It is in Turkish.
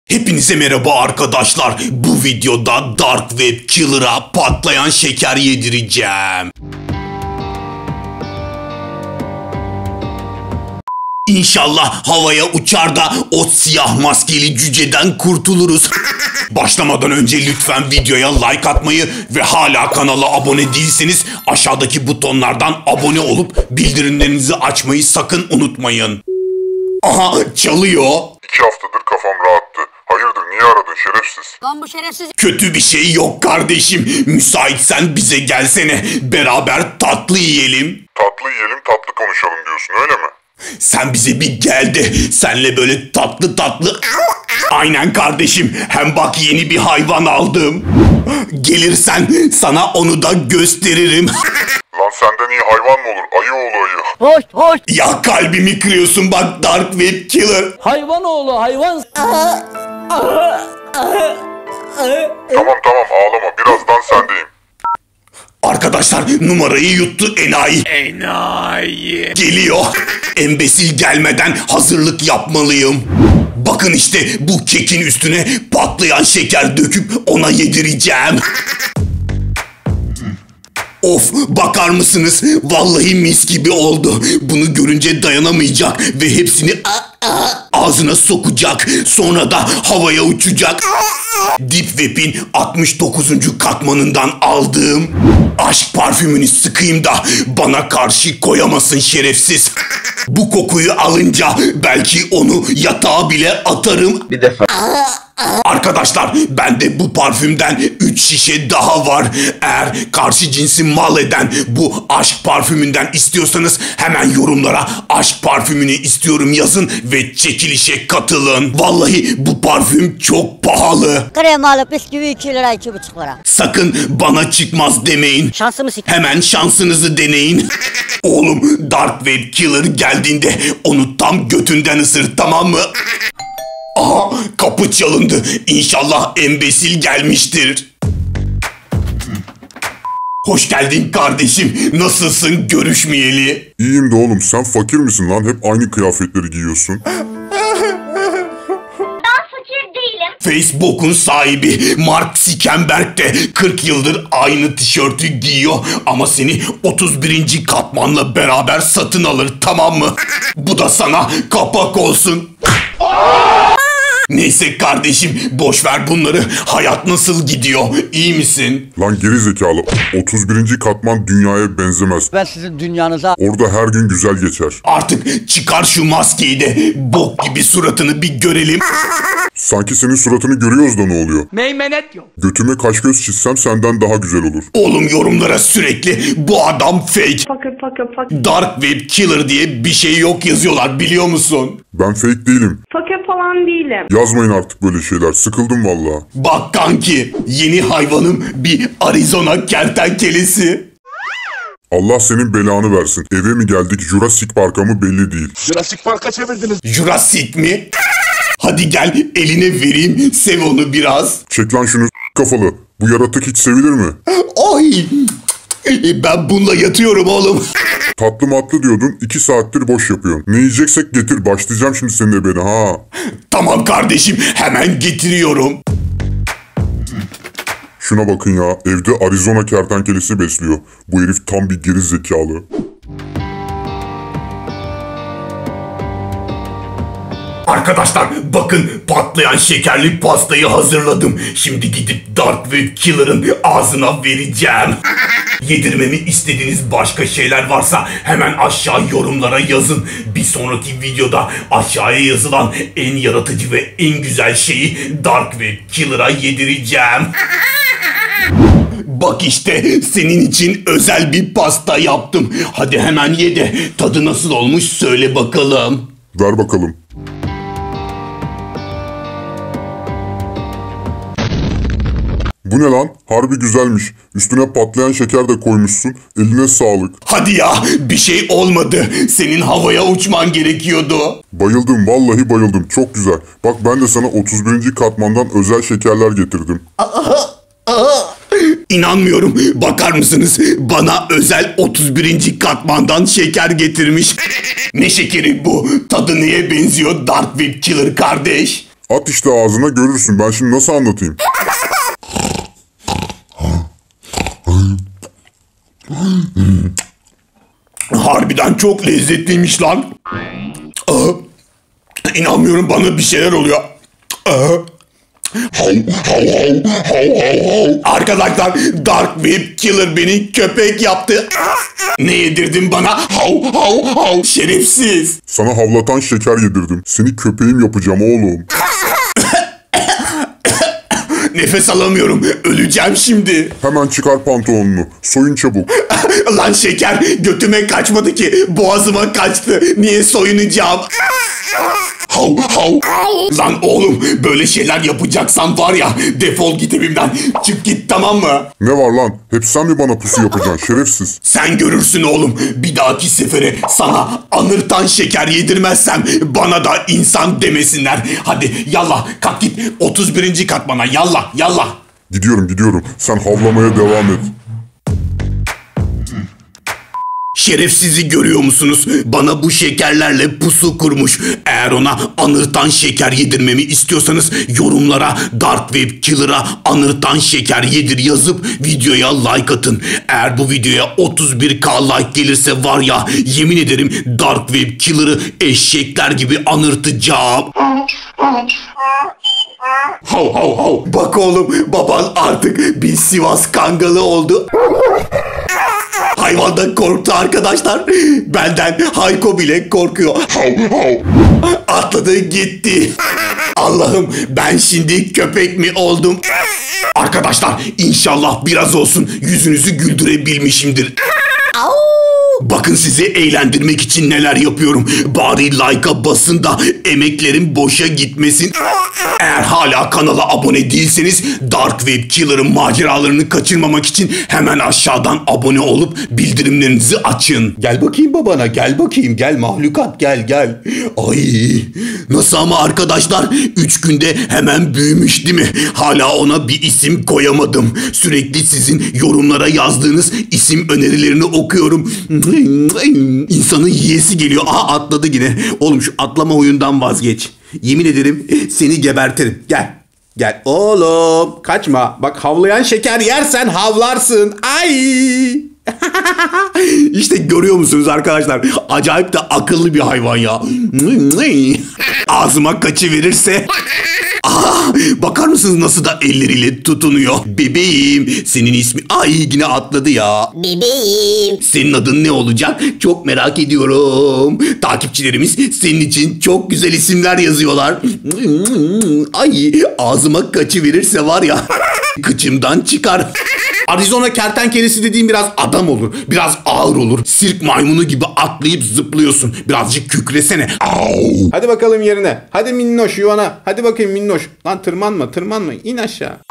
Hepinize merhaba arkadaşlar. Bu videoda Dark Web Killer'a patlayan şeker yedireceğim. İnşallah havaya uçar da o siyah maskeli cüceden kurtuluruz. Başlamadan önce lütfen videoya like atmayı ve hala kanala abone değilseniz aşağıdaki butonlardan abone olup bildirimlerinizi açmayı sakın unutmayın. Aha, çalıyor. 2 haftadır kafam rahattı. Hayırdır, niye aradın şerefsiz? Lan bu şerefsiz... Kötü bir şey yok kardeşim. Müsaitsen bize gelsene. Beraber tatlı yiyelim. Tatlı yiyelim, tatlı konuşalım diyorsun, öyle mi? Sen bize bir gel de senle böyle tatlı tatlı... Aynen kardeşim. Hem bak yeni bir hayvan aldım. Gelirsen sana onu da gösteririm. Lan senden iyi hayvan mı olur? Ayı oğlu ayı. Hoş hoş. Ya kalbimi kırıyorsun bak Dark Web Killer. Hayvan oğlu hayvan. Tamam ağlama, birazdan sendeyim. Arkadaşlar numarayı yuttu enayi. Enayi. Geliyor. Embesil gelmeden hazırlık yapmalıyım. Bakın işte bu kekin üstüne patlayan şeker döküp ona yedireceğim. Of, bakar mısınız? Vallahi mis gibi oldu. Bunu görünce dayanamayacak ve hepsini ağzına sokacak. Sonra da havaya uçacak. Deep Web'in 69. katmanından aldığım aşk parfümünü sıkayım da bana karşı koyamasın şerefsiz. Bu kokuyu alınca belki onu yatağa bile atarım. Bir defa. Arkadaşlar bende bu parfümden 3 şişe daha var. Eğer karşı cinsi mal eden bu aşk parfümünden istiyorsanız hemen yorumlara aşk parfümünü istiyorum yazın ve çekilişe katılın. Vallahi bu parfüm çok pahalı. Kremalı bisküvi 2 lira 2,5 lira. Sakın bana çıkmaz demeyin. Şansımı sik. Hemen şansınızı deneyin. Oğlum Dark Web Killer geldiğinde onu tam götünden ısır, tamam mı? Aha, kapı çalındı. İnşallah embesil gelmiştir. Hoş geldin kardeşim. Nasılsın görüşmeyeli? İyiyim de oğlum, sen fakir misin lan? Hep aynı kıyafetleri giyiyorsun. Facebook'un sahibi Mark Zuckerberg de 40 yıldır aynı tişörtü giyiyor ama seni 31. katmanla beraber satın alır, tamam mı? Bu da sana kapak olsun. Neyse kardeşim, boş ver bunları. Hayat nasıl gidiyor? İyi misin? Lan geri zekalı, 31. katman dünyaya benzemez. Ben sizin dünyanıza... Orada her gün güzel geçer. Artık çıkar şu maskeyi de bok gibi suratını bir görelim. Sanki senin suratını görüyoruz da ne oluyor? Meymenet yok. Götüme kaş göz çizsem senden daha güzel olur. Oğlum yorumlara sürekli bu adam fake, Fakir. Dark Web Killer diye bir şey yok yazıyorlar, biliyor musun? Ben fake değilim. Fakir falan değilim. Yazmayın artık böyle şeyler. Sıkıldım valla. Bak kanki, yeni hayvanım bir Arizona kertenkelesi. Allah senin belanı versin. Eve mi geldik, Jurassic Park'a mı belli değil. Jurassic Park'a çevirdiniz. Jurassic mi? Hadi gel eline vereyim, sev onu biraz. Çek lan şunu kafalı. Bu yaratık hiç sevilir mi? Oy! Ben bununla yatıyorum oğlum. Tatlı matlı diyordun, 2 saattir boş yapıyorsun. Ne yiyeceksek getir, başlayacağım şimdi seninle beni ha. Tamam kardeşim, hemen getiriyorum. Şuna bakın ya, evde Arizona kertenkelesi besliyor. Bu herif tam bir geri zekalı. Arkadaşlar bakın, patlayan şekerli pastayı hazırladım. Şimdi gidip Dark Web Killer'ın ağzına vereceğim. Yedirmemi istediğiniz başka şeyler varsa hemen aşağı yorumlara yazın. Bir sonraki videoda aşağıya yazılan en yaratıcı ve en güzel şeyi Dark Web Killer'a yedireceğim. Bak işte senin için özel bir pasta yaptım. Hadi hemen ye de tadı nasıl olmuş söyle bakalım. Ver bakalım. Bu ne lan? Harbi güzelmiş. Üstüne patlayan şeker de koymuşsun. Eline sağlık. Hadi ya, bir şey olmadı. Senin havaya uçman gerekiyordu. Bayıldım, vallahi bayıldım. Çok güzel. Bak ben de sana 31. katmandan özel şekerler getirdim. İnanmıyorum. Bakar mısınız? Bana özel 31. katmandan şeker getirmiş. Ne şekeri bu? Tadı neye benziyor Dark Web Killer kardeş? At işte ağzına görürsün. Ben şimdi nasıl anlatayım? Harbiden çok lezzetliymiş lan. İnanmıyorum, bana bir şeyler oluyor. Arkadaşlar, Dark Web Killer beni köpek yaptı. Ne yedirdin bana? Şerefsiz. Sana havlatan şeker yedirdim. Seni köpeğim yapacağım oğlum. Nefes alamıyorum. Öleceğim şimdi. Hemen çıkar pantolonunu. Soyun çabuk. Lan şeker götüme kaçmadı ki. Boğazıma kaçtı. Niye soyunacağım? Lan oğlum, böyle şeyler yapacaksan var ya, defol git evimden. Çık git, tamam mı? Ne var lan? Hep sen mi bana pusu yapacaksın şerefsiz? Sen görürsün oğlum. Bir dahaki sefere sana anırtan şeker yedirmezsem bana da insan demesinler. Hadi yallah kalk git 31. katmana, yallah yallah. Gidiyorum. Sen havlamaya devam et. Şerefsizi görüyor musunuz? Bana bu şekerlerle pusu kurmuş. Eğer ona anırtan şeker yedirmemi istiyorsanız yorumlara Dark Web Killer'a anırtan şeker yedir yazıp videoya like atın. Eğer bu videoya 31k like gelirse var ya, yemin ederim Dark Web Killer'ı eşekler gibi anırtacağım. Bak oğlum, baban artık bir Sivas Kangalı oldu. Hayvan da korktu arkadaşlar. Benden Hayko bile korkuyor. Atladı gitti. Allah'ım, ben şimdi köpek mi oldum? Arkadaşlar, inşallah biraz olsun yüzünüzü güldürebilmişimdir. Bakın sizi eğlendirmek için neler yapıyorum. Bari like'a basın da emeklerim boşa gitmesin. Eğer hala kanala abone değilseniz Dark Web Killer'ın maceralarını kaçırmamak için hemen aşağıdan abone olup bildirimlerinizi açın. Gel bakayım babana, gel bakayım, gel mahlukat, gel. Ay, nasıl ama arkadaşlar, 3 günde hemen büyümüş değil mi? Hala ona bir isim koyamadım. Sürekli sizin yorumlara yazdığınız isim önerilerini okuyorum. İnsanın yiyesi geliyor. Aha, atladı yine. Oğlum şu atlama oyundan vazgeç. Yemin ederim seni gebertirim. Gel. Oğlum kaçma. Bak, havlayan şeker yersen havlarsın. Ay. İşte görüyor musunuz arkadaşlar? Acayip de akıllı bir hayvan ya. Ağzıma kaçıverirse... bakar mısınız nasıl da elleriyle tutunuyor? Bebeğim, senin ismi... Ay, yine atladı ya. Bebeğim. Senin adın ne olacak? Çok merak ediyorum. Takipçilerimiz senin için çok güzel isimler yazıyorlar. Ay, ağzıma kaçıverirse var ya, kıçımdan çıkar. Arizona kertenkelesi dediğim biraz adam olur. Biraz ağır olur. Sirk maymunu gibi atlayıp zıplıyorsun. Birazcık kükresene. Hadi bakalım yerine. Hadi minnoş yuvana. Hadi bakayım minnoş. Lan tırmanma. İn aşağı.